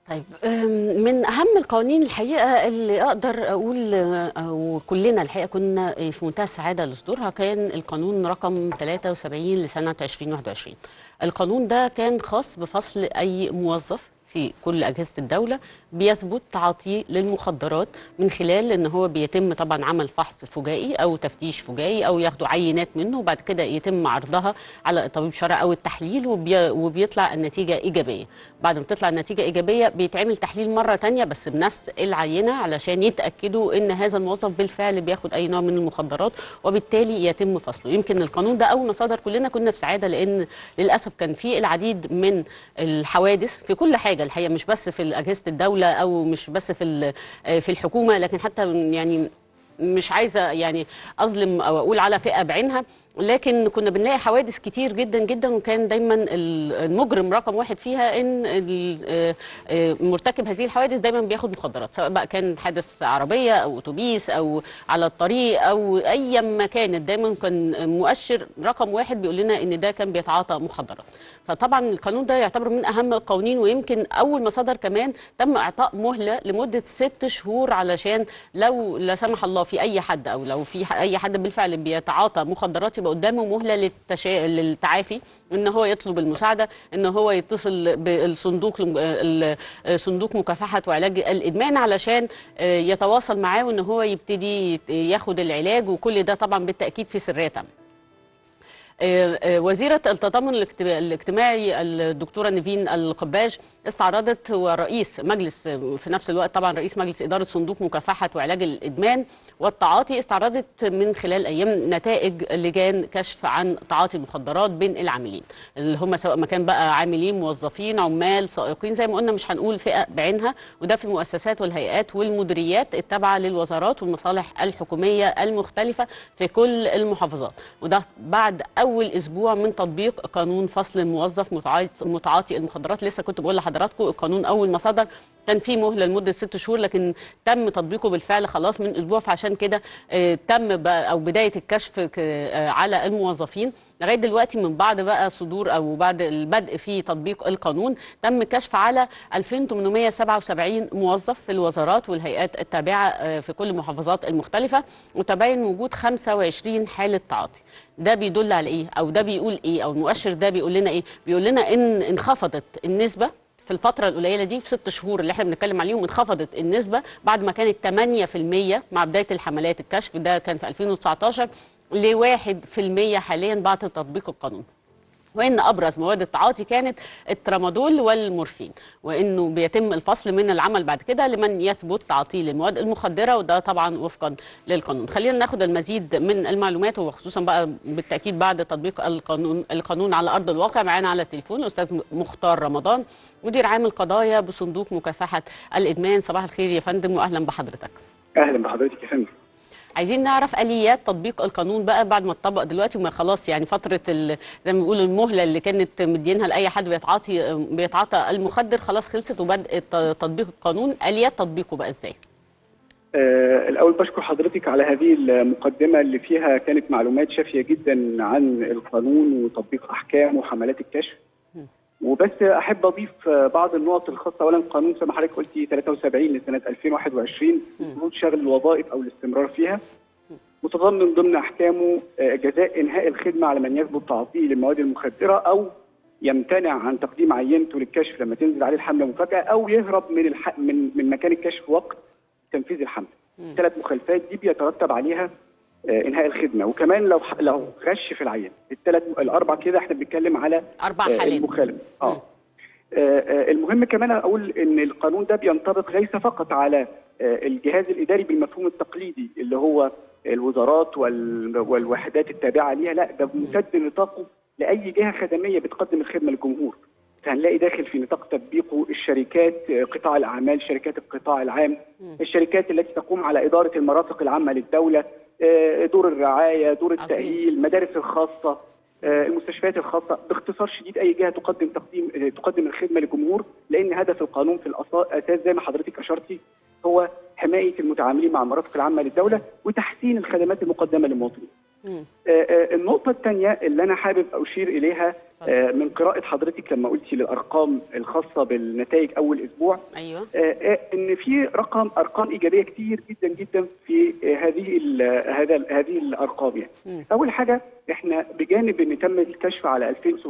طيب، من أهم القوانين الحقيقة اللي أقدر أقول وكلنا الحقيقة كنا في منتهى السعادة لصدورها كان القانون رقم 73 لسنة 2021. القانون ده كان خاص بفصل أي موظف في كل أجهزة الدولة بيثبت تعاطيه للمخدرات من خلال ان هو بيتم طبعا عمل فحص فجائي او تفتيش فجائي او ياخدوا عينات منه، وبعد كده يتم عرضها على طبيب شرعي او التحليل وبيطلع النتيجة إيجابية. بعد ما تطلع النتيجة إيجابية بيتعمل تحليل مرة تانية بس بنفس العينة علشان يتأكدوا ان هذا الموظف بالفعل بياخد اي نوع من المخدرات، وبالتالي يتم فصله. يمكن القانون ده اول ما صدر كلنا كنا في سعادة، لان للأسف كان في العديد من الحوادث في كل حاجة الحقيقة، مش بس في أجهزة الدولة او مش بس في الحكومه، لكن حتى يعني مش عايزه يعني اظلم او اقول على فئه بعينها، لكن كنا بنلاقي حوادث كتير جدا جدا، وكان دايما المجرم رقم واحد فيها ان مرتكب هذه الحوادث دايما بياخد مخدرات، سواء بقى كان حادث عربيه او اتوبيس او على الطريق او اي ما كانت، دايما كان مؤشر رقم واحد بيقول لنا ان ده كان بيتعاطى مخدرات. فطبعا القانون ده يعتبر من اهم القوانين، ويمكن اول ما صدر كمان تم اعطاء مهله لمده 6 شهور علشان لو لا سمح الله في اي حد او لو في اي حد بالفعل بيتعاطى مخدرات يبقى قدامه مهله للتعافي، ان هو يطلب المساعده، ان هو يتصل بالصندوق صندوق مكافحه وعلاج الادمان علشان يتواصل معاه وان هو يبتدي ياخد العلاج، وكل ده طبعا بالتاكيد في سريه تامه. وزيرة التضامن الاجتماعي الدكتورة نيفين القباج استعرضت، ورئيس مجلس في نفس الوقت طبعا رئيس مجلس إدارة صندوق مكافحة وعلاج الإدمان والتعاطي، استعرضت من خلال أيام نتائج لجان كشف عن تعاطي المخدرات بين العاملين اللي هم سواء ما كان بقى عاملين، موظفين، عمال، سائقين، زي ما قلنا مش هنقول فئة بعينها، وده في المؤسسات والهيئات والمديريات التابعة للوزارات والمصالح الحكومية المختلفة في كل المحافظات، وده بعد أول أسبوع من تطبيق قانون فصل الموظف متعاطي المخدرات. لسه كنت بقول لحضراتكم القانون أول ما صدر كان في مهلة لمدة 6 شهور، لكن تم تطبيقه بالفعل خلاص من أسبوع، فعشان كده تم أو بداية الكشف على الموظفين. لغايه دلوقتي من بعد بقى صدور او بعد البدء في تطبيق القانون تم كشف على 2877 موظف في الوزارات والهيئات التابعه في كل المحافظات المختلفه، وتبين وجود 25 حاله تعاطي. ده بيدل على ايه او ده بيقول ايه او المؤشر ده بيقول لنا ايه؟ بيقول لنا ان انخفضت النسبه في الفترة القليلة دي، في 6 شهور اللي احنا بنتكلم عليهم، انخفضت النسبة بعد ما كانت 8% مع بداية الحملات الكشف، ده كان في 2019 ل1% حاليا بعد تطبيق القانون. وان ابرز مواد التعاطي كانت الترامادول والمورفين، وانه بيتم الفصل من العمل بعد كده لمن يثبت تعاطيه للمواد المخدره، وده طبعا وفقا للقانون. خلينا ناخد المزيد من المعلومات، وخصوصا بقى بالتاكيد بعد تطبيق القانون على ارض الواقع. معانا على التليفون الاستاذ مختار رمضان، مدير عام القضايا بصندوق مكافحه الادمان. صباح الخير يا فندم واهلا بحضرتك. اهلا بحضرتك يا فندم. عايزين نعرف اليات تطبيق القانون بقى بعد ما اتطبق دلوقتي، وما خلاص يعني فتره زي ما بيقولوا المهله اللي كانت مدينها لاي حد بيتعاطى المخدر خلاص خلصت، وبدء تطبيق القانون. اليات تطبيقه بقى ازاي؟ الاول بشكر حضرتك على هذه المقدمه اللي فيها كانت معلومات شافيه جدا عن القانون وتطبيق احكامه وحملات الكشف. وبس احب اضيف بعض النقط الخاصه. اولا القانون زي ما حضرتك قلتي 73 لسنه 2021 شروط شغل الوظائف او الاستمرار فيها، متضمن ضمن احكامه جزاء انهاء الخدمه على من يثبت تعاطيه للمواد المخدره او يمتنع عن تقديم عينته للكشف لما تنزل عليه الحمله مفاجاه، او يهرب من مكان الكشف وقت تنفيذ الحمله. الثلاث مخالفات دي بيترتب عليها انهاء الخدمه، وكمان لو غش في العينه. الاربع كده احنا بنتكلم على 4 حالات المخالف. المهم كمان اقول ان القانون ده بينطبق ليس فقط على الجهاز الاداري بالمفهوم التقليدي اللي هو الوزارات والوحدات التابعه ليها، لا ده ممتد نطاقه لاي جهه خدميه بتقدم الخدمه للجمهور. فهنلاقي داخل في نطاق تطبيقه الشركات، قطاع الاعمال، شركات القطاع العام، الشركات التي تقوم على اداره المرافق العامه للدوله، دور الرعايه، دور التاهيل، المدارس الخاصه، المستشفيات الخاصه. باختصار شديد اي جهه تقدم الخدمه للجمهور، لان هدف القانون في الاساس زي ما حضرتك اشرتي هو حمايه المتعاملين مع المرافق العامه للدوله وتحسين الخدمات المقدمه للمواطنين. النقطة الثانية اللي أنا حابب أشير إليها من قراءة حضرتك لما قلتي للأرقام الخاصة بالنتائج أول أسبوع، أيوة. إن في أرقام إيجابية كتير جدا جدا في هذه الأرقام. يعني أول حاجة، إحنا بجانب إن تم الكشف على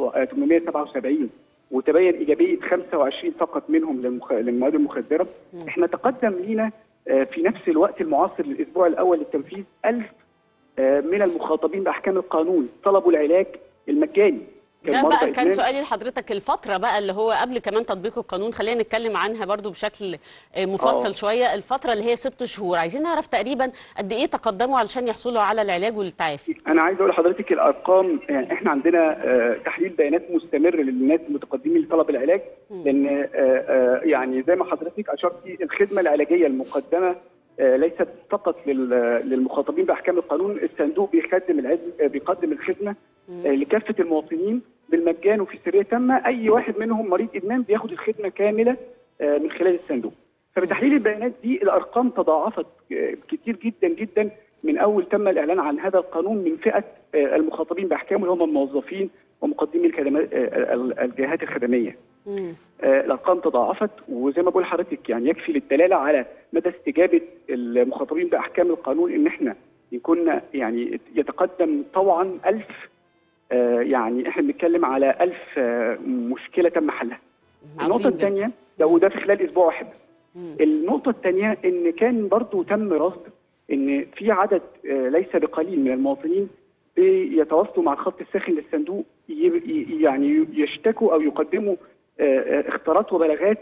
2877 وتبين إيجابية 25 فقط منهم للمواد المخدرة، إحنا تقدم لينا في نفس الوقت المعاصر للأسبوع الأول للتنفيذ 1000 من المخاطبين بأحكام القانون طلبوا العلاج المجاني. ده بقى كان سؤالي لحضرتك، الفترة بقى اللي هو قبل كمان تطبيق القانون، خلينا نتكلم عنها برضو بشكل مفصل شوية. الفترة اللي هي 6 شهور، عايزين نعرف تقريبا قد ايه تقدموا علشان يحصلوا على العلاج والتعافي. أنا عايز أقول لحضرتك الأرقام، يعني إحنا عندنا تحليل بيانات مستمر للناس المتقدمين لطلب العلاج، لأن يعني زي ما حضرتك أشرتي، الخدمة العلاجية المقدمة ليست فقط للمخاطبين باحكام القانون. الصندوق بيقدم الخدمه لكافه المواطنين بالمجان وفي سريه تامه. اي واحد منهم مريض ادمان بياخد الخدمه كامله من خلال الصندوق. فبتحليل البيانات دي الارقام تضاعفت كتير جدا جدا من اول تم الاعلان عن هذا القانون من فئه المخاطبين باحكام، اللي هم الموظفين ومقدمي الجهات الخدميه. الارقام تضاعفت، وزي ما بقول لحضرتك يعني يكفي للدلاله على مدى استجابه المخاطبين باحكام القانون ان احنا كنا يعني يتقدم طبعا 1000، يعني احنا بنتكلم على 1000 مشكله تم حلها. النقطه الثانيه وده في خلال اسبوع واحد. النقطه الثانيه ان كان برضو تم رصد ان في عدد ليس بقليل من المواطنين بيتواصلوا مع الخط الساخن للصندوق، يعني يشتكوا او يقدموا اختارات وبلاغات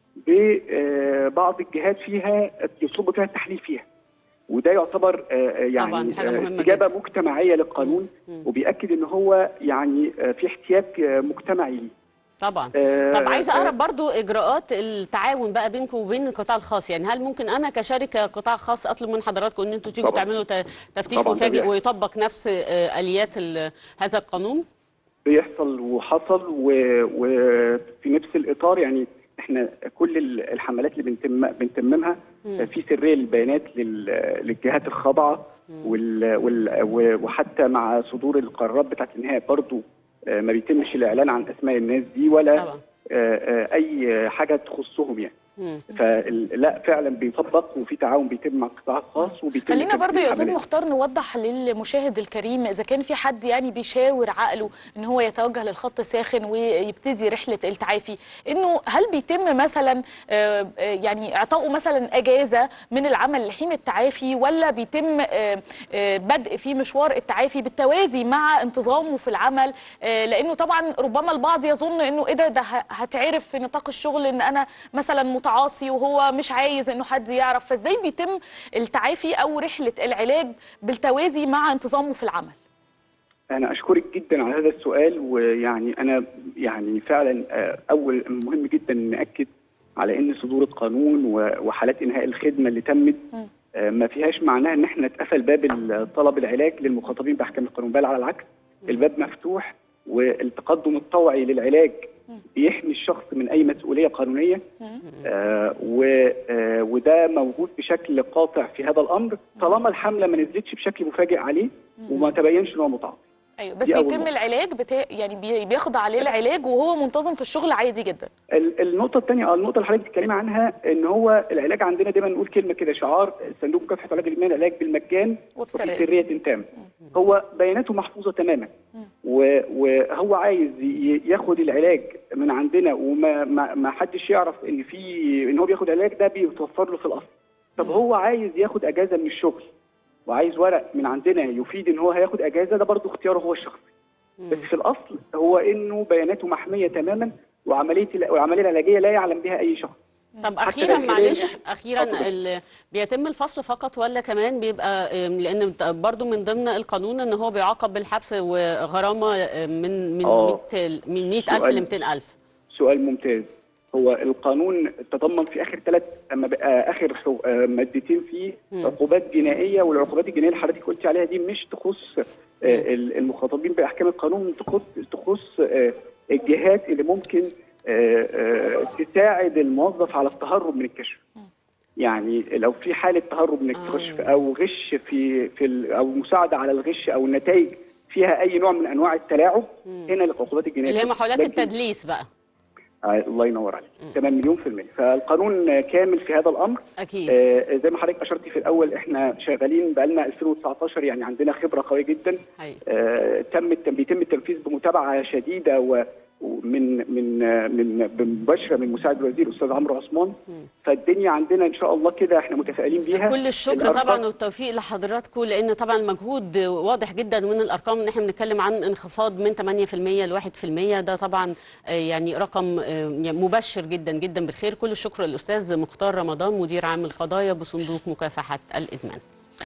ببعض الجهات فيها يطلبوا فيها التحليل فيها، وده يعتبر يعني استجابه مجتمعيه للقانون، وبيأكد ان هو يعني في احتياج مجتمعي ليه. طبعا. طب عايزه اعرف برضو اجراءات التعاون بقى بينكم وبين القطاع الخاص، يعني هل ممكن انا كشركه قطاع خاص اطلب من حضراتكم ان انتوا تيجوا تعملوا تفتيش مفاجئ ويطبق نفس اليات هذا القانون؟ بيحصل وحصل، وفي نفس الاطار يعني احنا كل الحملات اللي بنتممها في سريه للبيانات للجهات الخاضعه، وحتى مع صدور القرارات بتاعت النهايه برضو ما بيتمش الاعلان عن اسماء الناس دي ولا اي حاجه تخصهم يعني. فلا فعلا بيطبق وفي تعاون بيتم مع القطاع الخاص وبيتم. خلينا برضو يا استاذ مختار نوضح للمشاهد الكريم، اذا كان في حد يعني بيشاور عقله ان هو يتوجه للخط الساخن ويبتدي رحله التعافي، انه هل بيتم مثلا يعني اعطائه مثلا اجازه من العمل لحين التعافي، ولا بيتم بدء في مشوار التعافي بالتوازي مع انتظامه في العمل؟ لانه طبعا ربما البعض يظن انه ايه ده هتعرف في نطاق الشغل ان انا مثلا متعاطي وهو مش عايز انه حد يعرف، فازاي بيتم التعافي او رحله العلاج بالتوازي مع انتظامه في العمل؟ انا اشكرك جدا على هذا السؤال، ويعني انا يعني فعلا اول مهم جدا ناكد على ان صدور القانون وحالات انهاء الخدمه اللي تمت ما فيهاش معناها ان احنا اتقفل باب طلب العلاج للمخاطبين باحكام القانون، بل على العكس الباب مفتوح، والتقدم الطوعي للعلاج بيحمي الشخص من اي مسؤوليه قانونيه، وده موجود بشكل قاطع في هذا الامر طالما الحمله ما نزلتش بشكل مفاجئ عليه وما تبينش ان هو متعاطي. ايوه، بس بيتم العلاج يعني بيخضع عليه العلاج وهو منتظم في الشغل عادي جدا. النقطه الثانيه، النقطه اللي حضرتك بتتكلمي عنها، ان هو العلاج عندنا دايما نقول كلمه كده شعار صندوق مكافحه العلاج الادمان، العلاج بالمجان وفي سريه تامه. هو بياناته محفوظه تماما، وهو عايز ياخد العلاج من عندنا وما ما حدش يعرف ان هو بياخد علاج، ده بيتوفر له في الاصل. طب هو عايز ياخد اجازه من الشغل وعايز ورق من عندنا يفيد ان هو هياخد اجازه، ده برضه اختياره هو الشخصي. بس في الاصل هو انه بياناته محميه تماما، والعمليه العلاجيه لا يعلم بها اي شخص. طب اخيرا معلش، اخيرا بيتم الفصل فقط ولا كمان بيبقى، لان برضو من ضمن القانون ان هو بيعاقب بالحبس وغرامه من 100,000 ل 200,000؟ سؤال ممتاز. هو القانون تضمن في اخر مادتين فيه عقوبات جنائيه، والعقوبات الجنائيه اللي حضرتك قلتي عليها دي مش تخص المخاطبين باحكام القانون، تخص الجهات اللي ممكن تساعد الموظف على التهرب من الكشف. يعني لو في حاله تهرب من الكشف او غش او مساعده على الغش او النتائج فيها اي نوع من انواع التلاعب، هنا العقوبات الجنائيه اللي هي محاولات التدليس بقى. الله ينور عليك. تمام، مليون في المية. فالقانون كامل في هذا الأمر. أكيد. زي ما حضرتك أشرتي في الأول، إحنا شغالين بقالنا 2019، يعني عندنا خبرة قوية جدا. بيتم التنفيذ بمتابعة شديدة ومن مباشرة من مساعد الوزير الأستاذ عمرو عثمان. فالدنيا عندنا إن شاء الله كده احنا متفائلين بيها. كل الشكر طبعا والتوفيق لحضراتكم، لأن طبعا المجهود واضح جدا من الأرقام إن احنا بنتكلم عن انخفاض من 8% ل 1%. ده طبعا يعني رقم مبشر جدا جدا بالخير. كل الشكر للأستاذ مختار رمضان، مدير عام القضايا بصندوق مكافحة الإدمان.